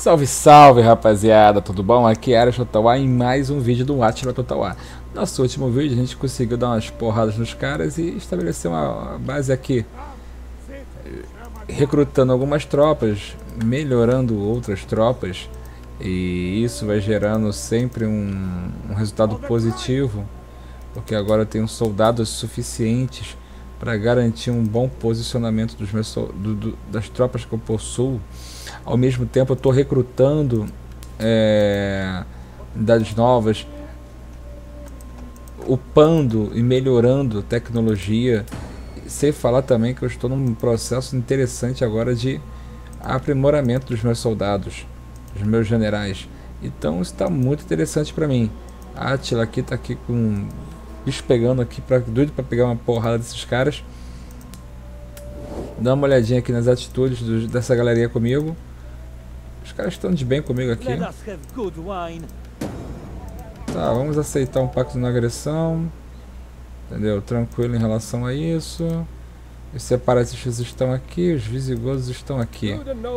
Salve, salve, rapaziada, tudo bom? Aqui é Aras Total War em mais um vídeo do Átila Total War. Nosso último vídeo a gente conseguiu dar umas porradas nos caras e estabelecer uma base aqui, recrutando algumas tropas, melhorando outras tropas, e isso vai gerando sempre um resultado positivo, porque agora eu tenho soldados suficientes para garantir um bom posicionamento dos meus, das tropas que eu possuo. Ao mesmo tempo eu estou recrutando unidades novas, upando e melhorando tecnologia, sem falar também que eu estou num processo interessante agora de aprimoramento dos meus soldados, dos meus generais. Então isso está muito interessante para mim. A Átila aqui está aqui com bicho pegando aqui, doido para pegar uma porrada desses caras. Dá uma olhadinha aqui nas atitudes dessa galerinha comigo. Os caras estão de bem comigo aqui. Tá, vamos aceitar um pacto de não agressão. Entendeu? Tranquilo em relação a isso. Os separatistas estão aqui, os visigodos estão aqui.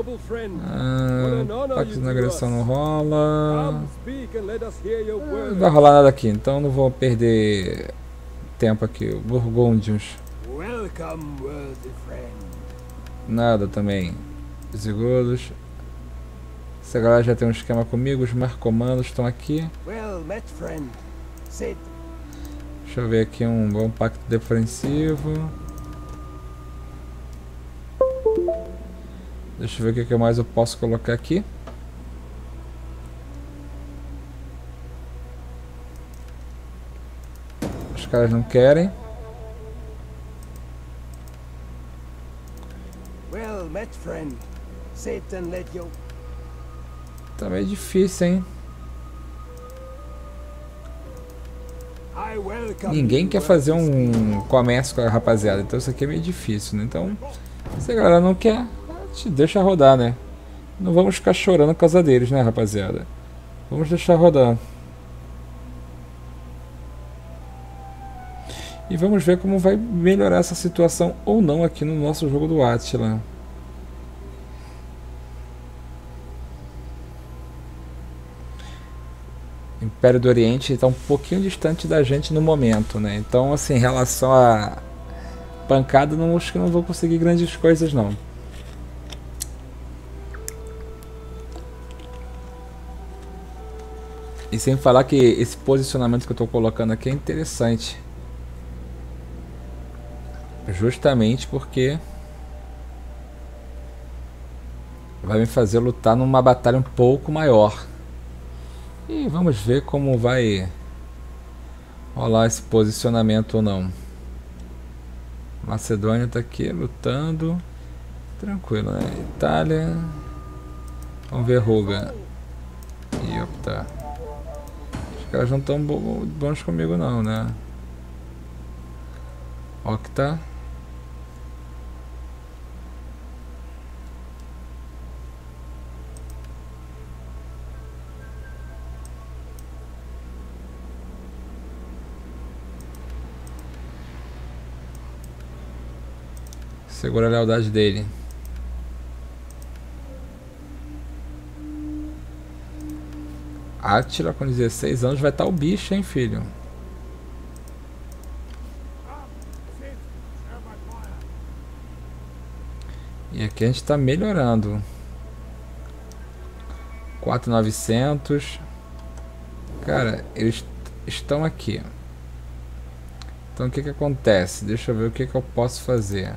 Pacto de não agressão não rola. Não vai rolar nada aqui, então não vou perder tempo aqui. Burgúndios. Nada também. Visigodos. Essa galera já tem um esquema comigo, os marcomandos estão aqui. Deixa eu ver aqui um bom pacto defensivo. Deixa eu ver o que mais eu posso colocar aqui. Os caras não querem. Tá meio difícil, hein? Ninguém quer fazer um comércio com a rapaziada, então isso aqui é meio difícil, né? Então, se a galera não quer, a gente deixa rodar, né? Não vamos ficar chorando por causa deles, né, rapaziada? Vamos deixar rodar. E vamos ver como vai melhorar essa situação ou não aqui no nosso jogo do Átila. Império do Oriente está um pouquinho distante da gente no momento, né? Então, assim, em relação a pancada, não acho que não vou conseguir grandes coisas, não. E sem falar que esse posicionamento que eu estou colocando aqui é interessante. Justamente porque vai me fazer lutar numa batalha um pouco maior. E vamos ver como vai rolar esse posicionamento ou não. Macedônia está aqui lutando. Tranquilo, né? Itália. Vamos ver Ruga. E optar. Os caras não estão bons comigo não, né? Octa. Segura a lealdade dele. Átila com 16 anos vai estar o bicho, hein, filho? E aqui a gente está melhorando. 4.900. Cara, eles estão aqui. Então o que acontece? Deixa eu ver o que eu posso fazer.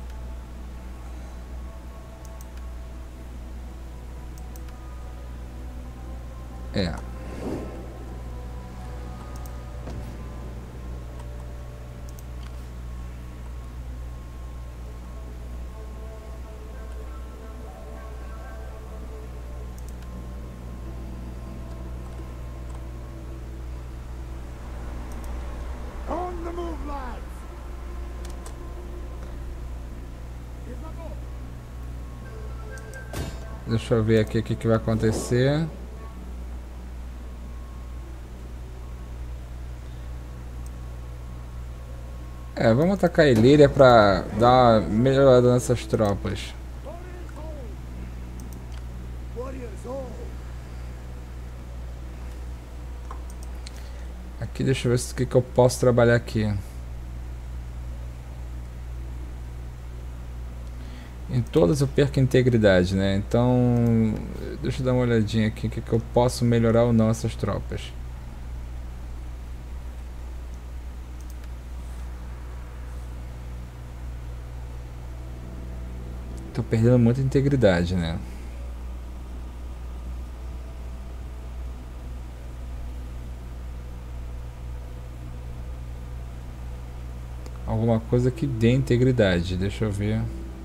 Deixa eu ver aqui o que vai acontecer. Vamos atacar a Ilíria pra dar uma melhorada nessas tropas. Aqui, deixa eu ver o que eu posso trabalhar aqui. Em todas eu perco integridade, né? Então, deixa eu dar uma olhadinha aqui, o que eu posso melhorar ou não essas tropas. Tô perdendo muita integridade, né? Alguma coisa que dê integridade, deixa eu ver.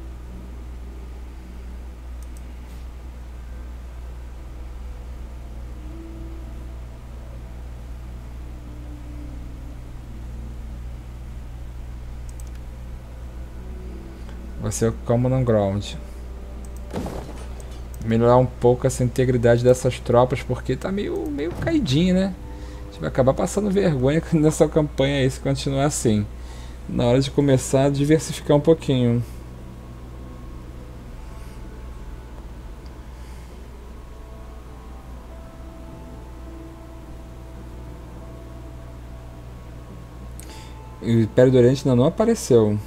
Vai ser o Common Ground. Melhorar um pouco essa integridade dessas tropas, porque tá meio caidinho, né? A gente vai acabar passando vergonha nessa campanha aí se continuar assim. Na hora de começar a diversificar um pouquinho. O Império do Oriente ainda não apareceu.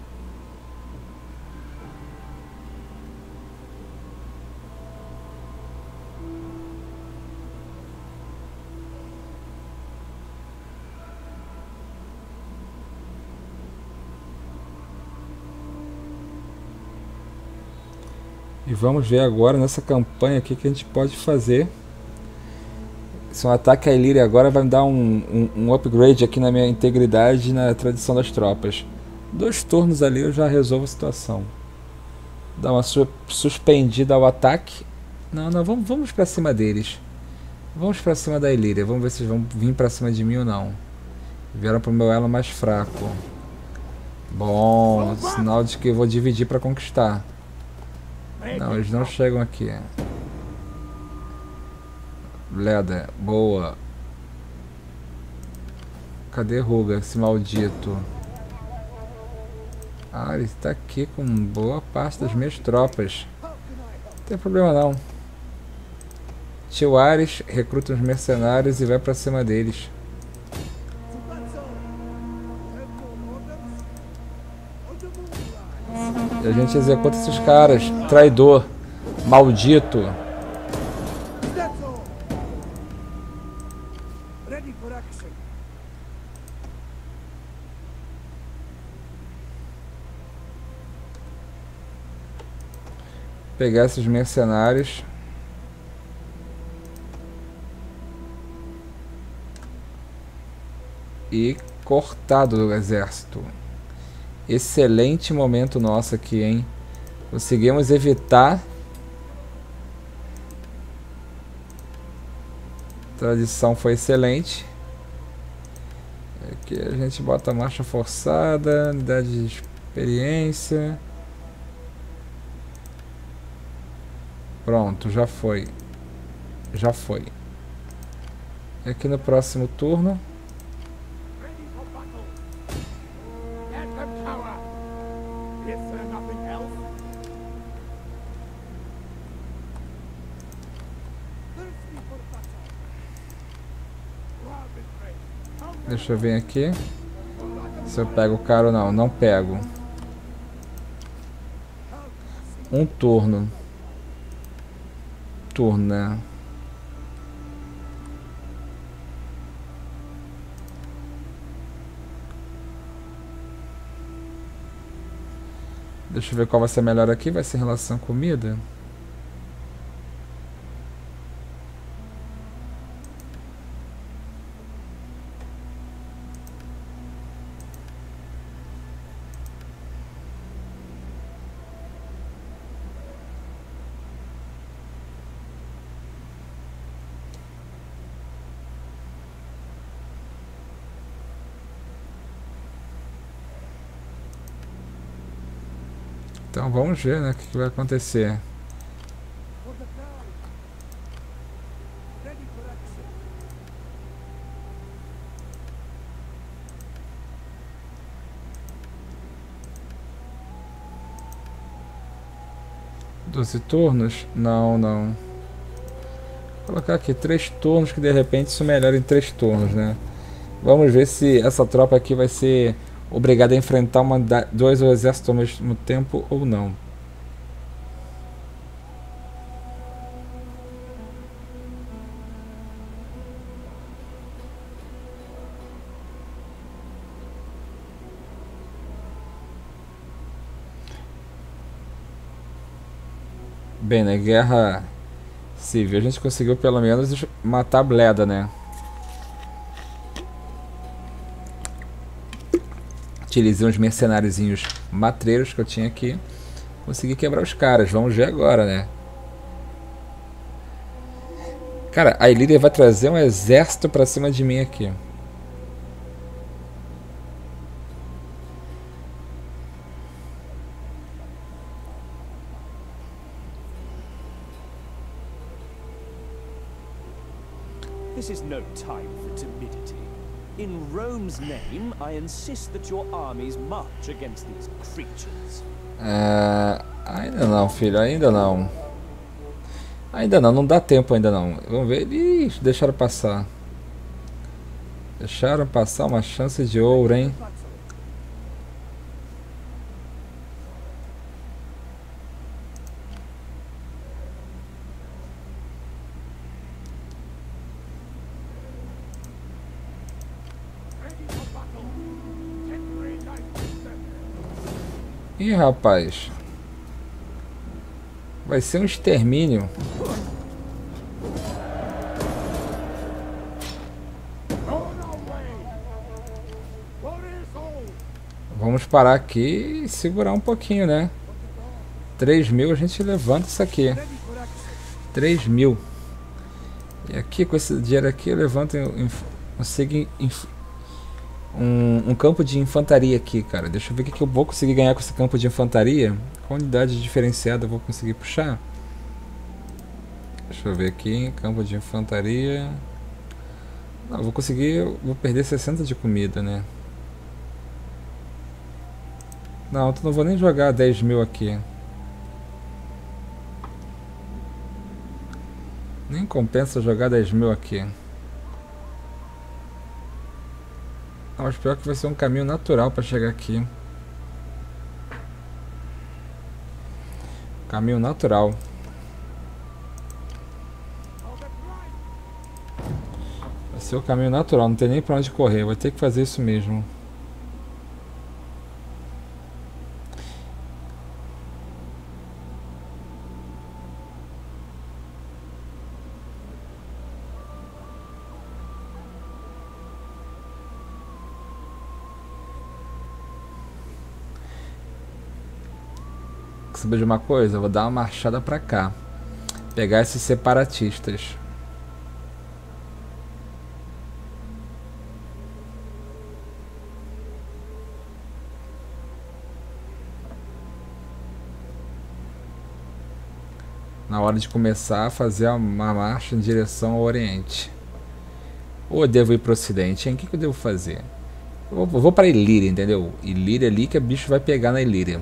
E vamos ver agora nessa campanha aqui que a gente pode fazer. Se um ataque à Ilíria agora vai me dar um upgrade aqui na minha integridade e na tradição das tropas. 2 turnos ali eu já resolvo a situação. Dá uma suspendida ao ataque. Não, vamos pra cima deles. Vamos pra cima da Ilíria. Vamos ver se eles vão vir pra cima de mim ou não. Vieram pro meu elo mais fraco. Bom, sinal de que eu vou dividir pra conquistar. Não, eles não chegam aqui. Leda, boa. Cadê Ruga, esse maldito? Ah, ele está aqui com boa parte das minhas tropas. Não tem problema não. Tio Ares recruta os mercenários e vai pra cima deles. E a gente executa esses caras. Traidor. Maldito. Pegar esses mercenários. E cortado do exército. Excelente momento nosso aqui, hein? Conseguimos evitar. A tradição foi excelente. Aqui a gente bota marcha forçada, unidade de experiência. Pronto, já foi. Já foi. E aqui no próximo turno. Deixa eu ver aqui. Se eu pego o cara ou não. Não pego. Um turno. Turno, né? Deixa eu ver qual vai ser melhor aqui. Vai ser em relação à comida. Então vamos ver, né, o que vai acontecer. Doze turnos? Não, não. Colocar aqui 3 turnos, que de repente isso melhora em 3 turnos, né? Vamos ver se essa tropa aqui vai ser obrigada a enfrentar dois exércitos ao mesmo tempo ou não. Bem, na guerra civil a gente conseguiu pelo menos matar a Bleda, né? Utilizei uns mercenáriozinhos matreiros que eu tinha aqui. Consegui quebrar os caras. Vamos ver agora, né? Cara, a Ilíria vai trazer um exército pra cima de mim aqui. This is no time for timidity. In Rome's name, I insist that your armies march against these creatures. Ainda não, filho, ainda não. Ainda não dá tempo ainda não. Vamos ver. Ih, deixaram passar. Deixaram passar uma chance de ouro, hein? Ih, rapaz. Vai ser um extermínio. Vamos parar aqui e segurar um pouquinho, né? 3.000 a gente levanta isso aqui. 3.000. E aqui com esse dinheiro aqui eu levanto consigo um campo de infantaria aqui, cara. Deixa eu ver o que eu vou conseguir ganhar com esse campo de infantaria. Qual unidade diferenciada eu vou conseguir puxar? Deixa eu ver aqui, campo de infantaria. Não, vou conseguir, vou perder 60 de comida, né? Não, não vou nem jogar 10.000 aqui. Nem compensa jogar 10.000 aqui. Não, mas pior que vai ser um caminho natural para chegar aqui. Caminho natural. Vai ser o caminho natural, não tem nem pra onde correr, vai ter que fazer isso mesmo. Quer saber de uma coisa? Eu vou dar uma marchada pra cá. Pegar esses separatistas. Na hora de começar a fazer uma marcha em direção ao Oriente. Ou eu devo ir pro Ocidente, hein? O que eu devo fazer? Eu vou pra Ilíria, entendeu? Ilíria ali que a bicho vai pegar na Ilíria.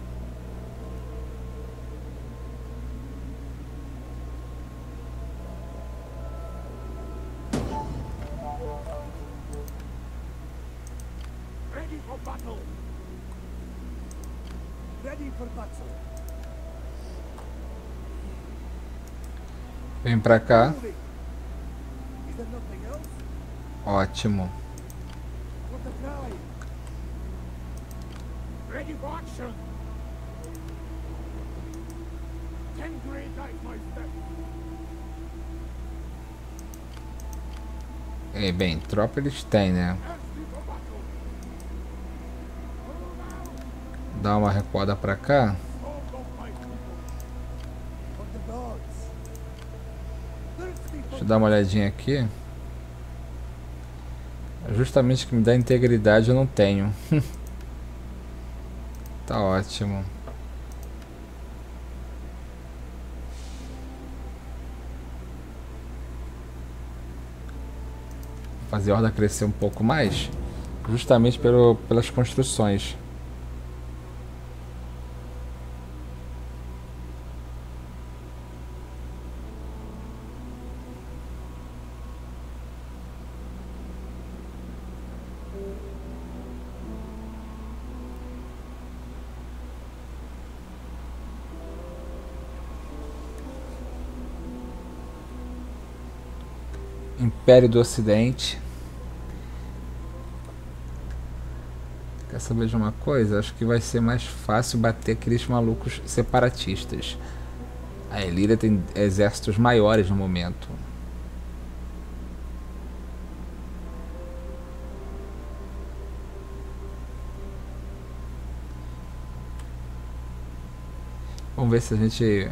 Vem pra cá. Ótimo. Bem, tropa eles têm, né? Dá uma recuada pra cá. Deixa eu dar uma olhadinha aqui. Justamente o que me dá integridade eu não tenho. Tá ótimo. Fazer a horda crescer um pouco mais. Justamente pelas construções. Império do Ocidente. Quer saber de uma coisa? Acho que vai ser mais fácil bater aqueles malucos separatistas. A Ilíria tem exércitos maiores no momento. Vamos ver se a gente...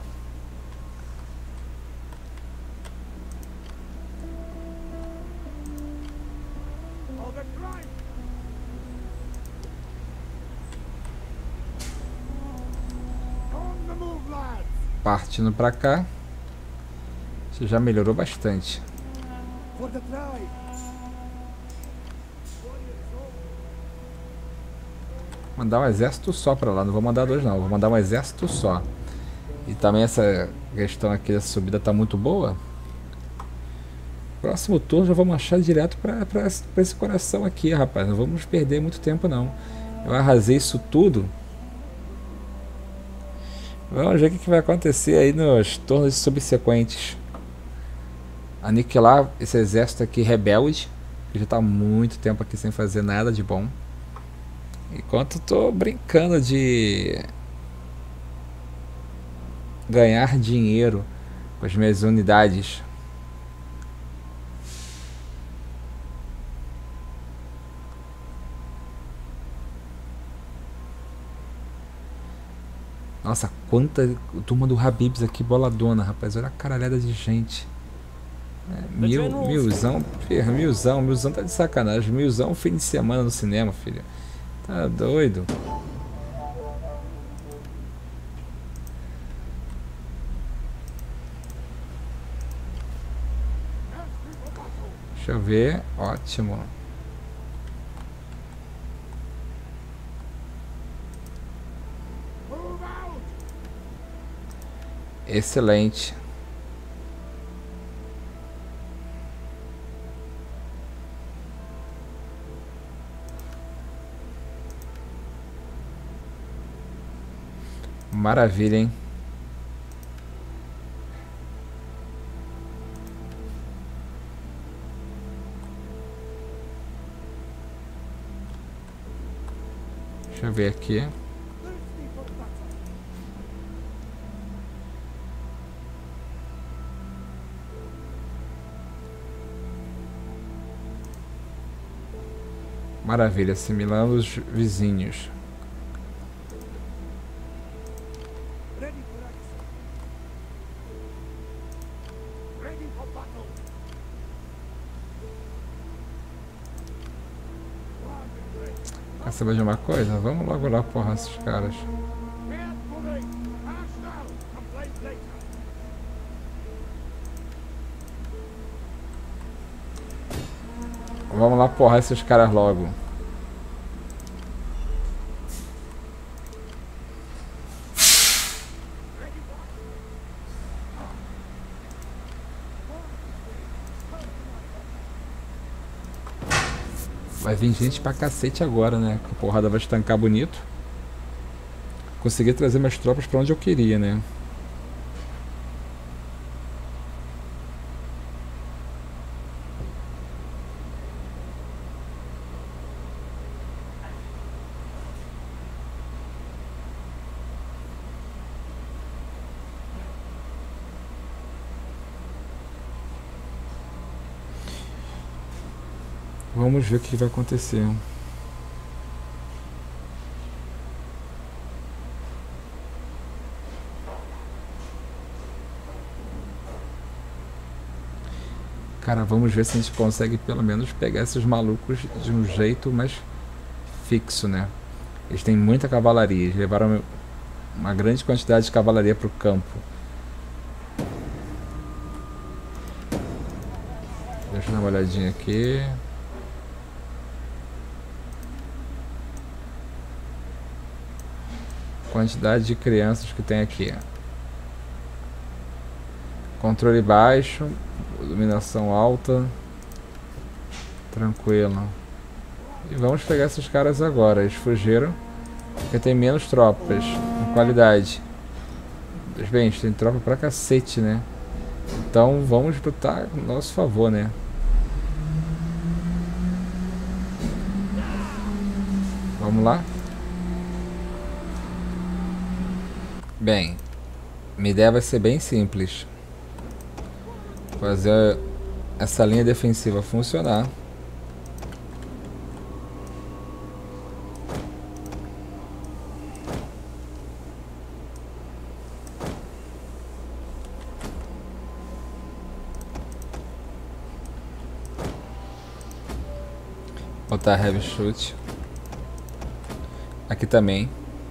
Partindo pra cá. Isso já melhorou bastante. Mandar um exército só pra lá. Não vou mandar dois não. Vou mandar um exército só. E também essa questão aqui da subida tá muito boa. Próximo turno já vamos marchar direto pra esse coração aqui, rapaz. Não vamos perder muito tempo não. Eu arrasei isso tudo. Vamos ver o que vai acontecer aí nos turnos subsequentes. Aniquilar esse exército aqui rebelde, que já está há muito tempo aqui sem fazer nada de bom. Enquanto estou brincando de ganhar dinheiro com as minhas unidades. Nossa, quanta turma do Habib's aqui boladona, rapaz. Olha a caralhada de gente. Milzão tá de sacanagem. Milzão fim de semana no cinema, filho. Tá doido. Deixa eu ver. Ótimo. Excelente. Maravilha, hein? Deixa eu ver aqui. Maravilha, assimilando os vizinhos. Quer saber de uma coisa? Vamos logo lá porrar esses caras. Vamos lá porrar esses caras logo. Vai vir gente pra cacete agora, né? A porrada vai estancar bonito. Consegui trazer minhas tropas pra onde eu queria, né? Vamos ver o que vai acontecer. Cara, vamos ver se a gente consegue pelo menos pegar esses malucos de um jeito mais fixo, né? Eles têm muita cavalaria, eles levaram uma grande quantidade de cavalaria para o campo. Deixa eu dar uma olhadinha aqui. Quantidade de crianças que tem aqui. Controle baixo, iluminação alta. Tranquilo. E vamos pegar esses caras agora. Eles fugiram porque tem menos tropas em qualidade. Bem, a gente tem tropa pra cacete, né? Então vamos lutar a nosso favor, né? Vamos lá? Bem, minha ideia vai ser bem simples. Fazer essa linha defensiva funcionar. Botar heavy shoot. Aqui também.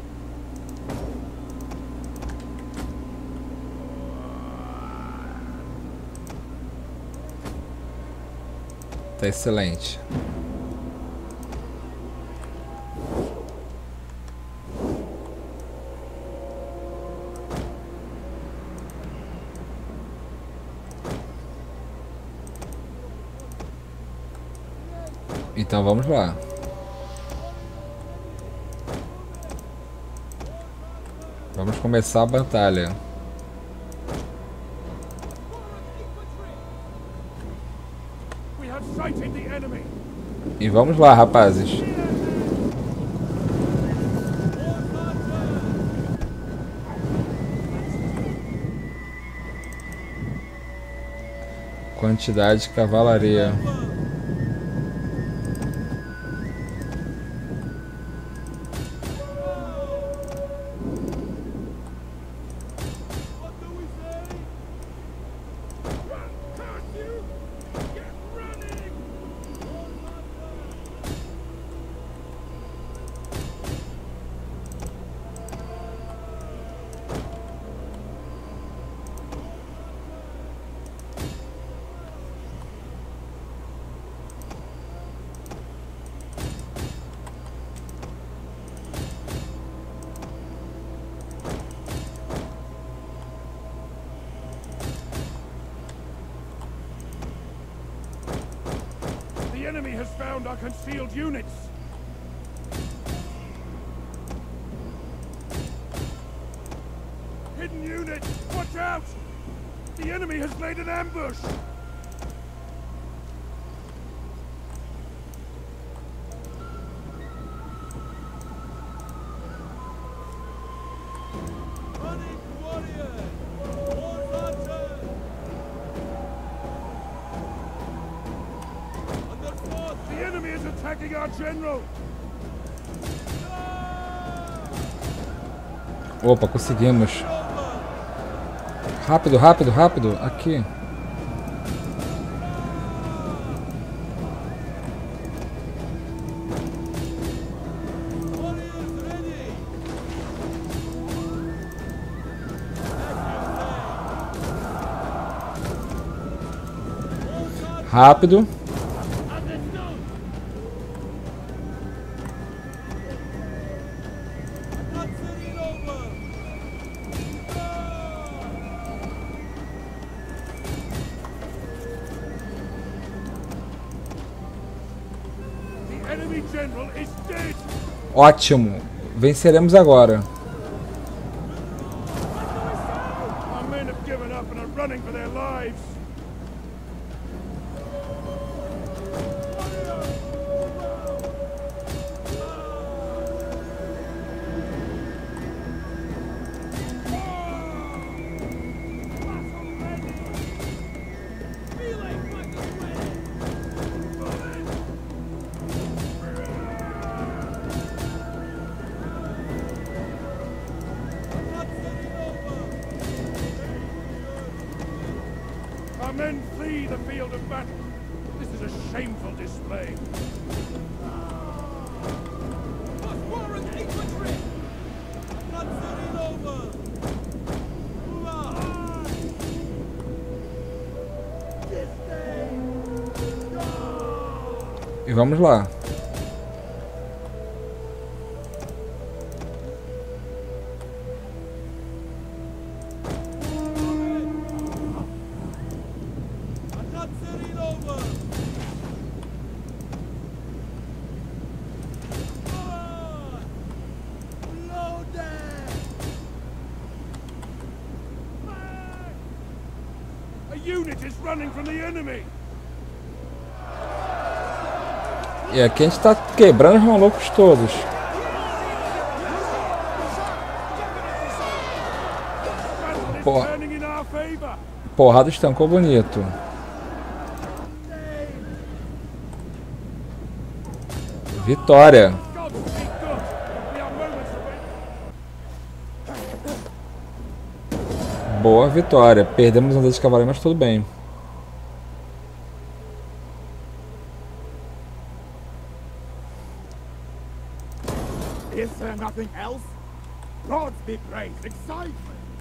Tá excelente. Então vamos lá. Vamos começar a batalha. E vamos lá, rapazes. Quantidade de cavalaria. The enemy has found our concealed units. Hidden units, watch out! The enemy has laid an ambush. Attacking our general. Opa, conseguimos. Rápido, rápido, rápido. Aqui. Rápido. Ótimo. Venceremos agora. Our men have given up and are running for their lives. Our men flee the field of battle. This is a shameful display. E vamos lá. A unit is running from the enemy. E aqui a gente tá quebrando os malucos todos. Battle is turning in our favor. Porrada estancou bonito. Vitória. Godspeed good. We are moments away. Boa vitória. Perdemos um desses cavaleiros, mas tudo bem. Is there nothing else? Gods be praised. Excitement.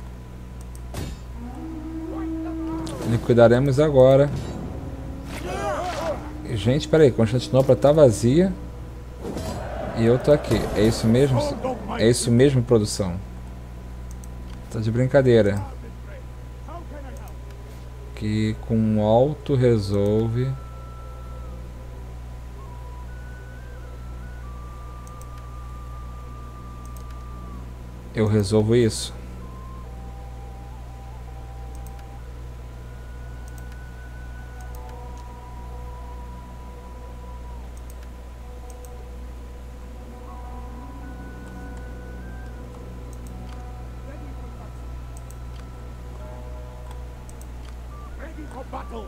Liquidaremos agora. Gente, peraí, Constantinopla tá vazia. E eu tô aqui. É isso mesmo? É isso mesmo, produção? Tá de brincadeira. How can I help? Que com auto resolve. Eu resolvo isso. Ready for battle.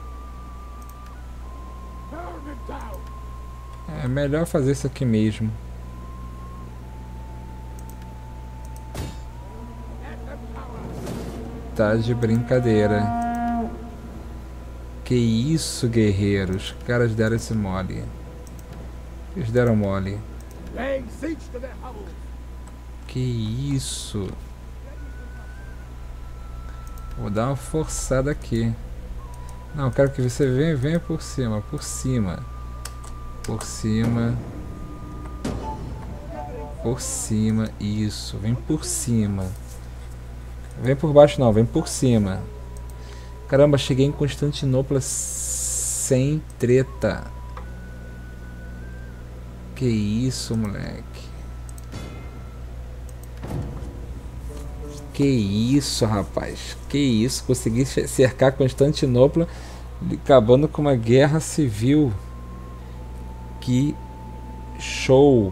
Burn it down. É melhor fazer isso aqui mesmo. Let them power. Tá de brincadeira. Que isso, guerreiros. Os caras deram esse mole. Eles deram mole. Laying siege to their hovels. Que isso. Vou dar uma forçada aqui. Não, eu quero que você venha por cima. Por cima. Por cima. Por cima. Isso. Vem por cima. Vem por baixo não. Vem por cima. Caramba, cheguei em Constantinopla sem treta. Que isso, moleque. Que isso, rapaz. Que isso. Consegui cercar Constantinopla, acabando com uma guerra civil. Que show.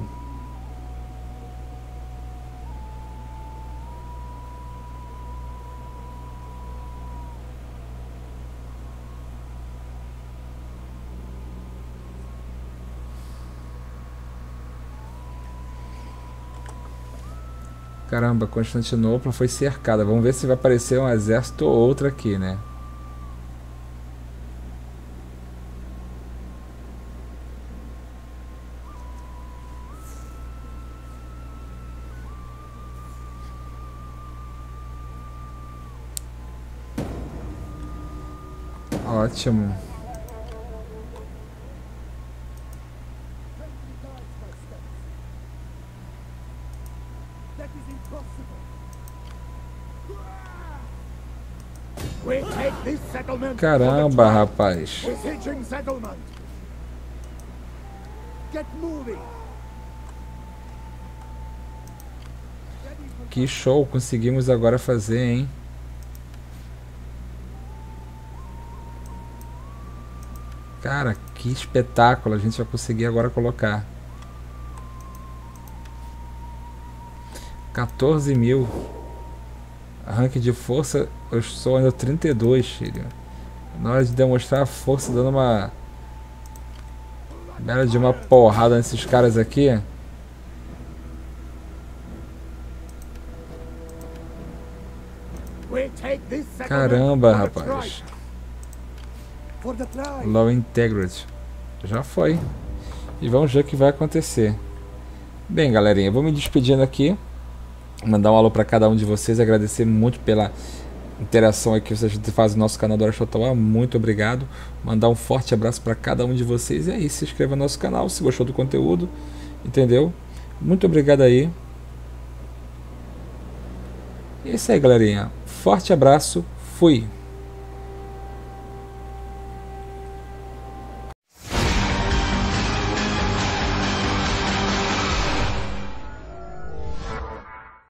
Caramba, Constantinopla foi cercada. Vamos ver se vai aparecer um exército ou outro aqui, né? Ótimo. That is impossible. We take this settlement. Caramba, rapaz. Besieging settlement. Get moving. Que show conseguimos agora fazer, hein? Cara, que espetáculo a gente vai conseguir agora colocar. 14.000. Rank de força, eu sou ainda 32, filho. Na hora de demonstrar a força, dando uma bela de uma porrada nesses caras aqui. We take this settlement Caramba, for the rapaz. tribe. For the tribe. Low Integrity. Já foi. E vamos ver o que vai acontecer. Bem, galerinha, vou me despedindo aqui. Mandar um alô para cada um de vocês. Agradecer muito pela interação aí que vocês fazem no nosso canal do Ores Total. Muito obrigado. Mandar um forte abraço para cada um de vocês. E aí, se inscreva no nosso canal se gostou do conteúdo. Entendeu? Muito obrigado aí. E é isso aí, galerinha. Forte abraço. Fui.